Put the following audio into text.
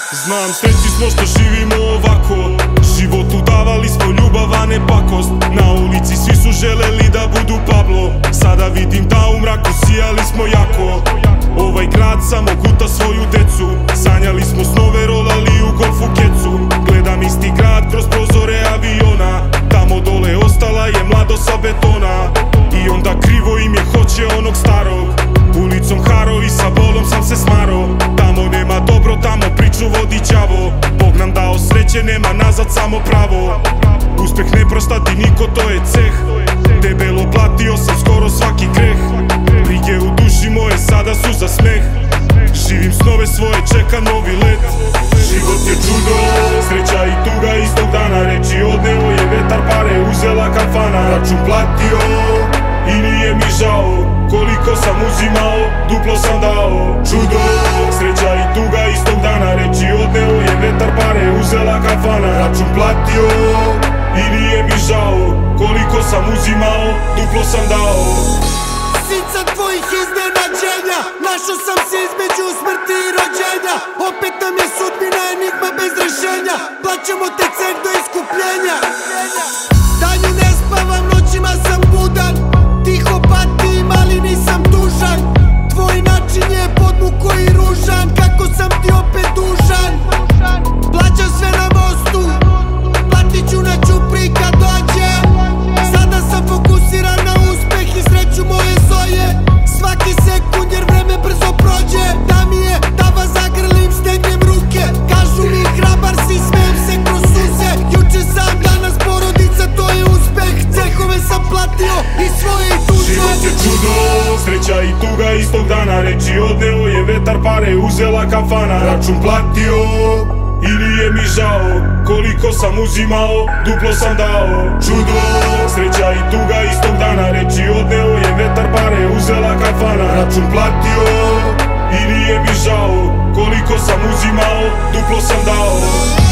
Znam, srećni smo što živimo ovako. Životu davali smo ljubav, a ne pakost. Na ulici svi su želeli da budu Pablo. Sada vidim da u mraku sijali smo jako. Ovaj grad samo guta svoju decu. Sanjali smo snove, rolali u golfu kecu. Gledam isti grad kroz prozore aviona. Tamo dole ostala je mladost sa betona. I onda krivo im je, hoće onog starog. Ulicom haro i sa bolom sam se smaro. Tamo nema dobro, tamo priču vodi đavo. Bog nam dao sreće, nema nazad, samo pravo. Uspeh ne prostati niko, to je ceh. Debelo platio sam skoro svaki greh. Brige u duši moje sada su za smeh. Živim snove svoje, čekam novi let. Život je čudo, sreća i tuga istog dana. Reči odneo je vetar, pare uzela kafana. Račun platio i nije mi žao. Koliko sam uzimao, duplo sam dao. Čudo, sreća i tuga istog dana. Reči odneo je vetar, pare uzela kafana. Račun platio i nije mi žao. Koliko sam uzimao, duplo sam dao. Sica tvojih iznenađenja, našao sam se između smrti i rođenja. Opet nam je sudbina enigma bez rešenja. Plaćamo te ceh do iskupljenja. Danju ne spavam, noćima sam budan. Tiho patim, ali nisam tužan. Tvoj način je podmuko i ružan. Kako sam ti opet dužan. Plaćam sve na mostu, platit ću na Ćupri kad dođem. Sada sam fokusiran na uspeh i sreću moje zoje. Svaki sekund jer vreme brzo prođe. Da mi je da vas zagrlim, stegnem ruke. Kažu mi hrabar si, smijem se kroz suze. Juče sam, danas porodica, to je uspeh. Cehove sam platio i svoje i tuđe. Život je čudo, sreća i tuga istog dana. Reči odneo je vetar, pare uzela kafana. Račun platio i nije mi žao. Koliko sam uzimao, duplo sam dao. Čudo, sreća i tuga istog dana. Reči odneo je vetar, pare uzela kafana. Račun platio i nije mi žao. Koliko sam uzimao, duplo sam dao.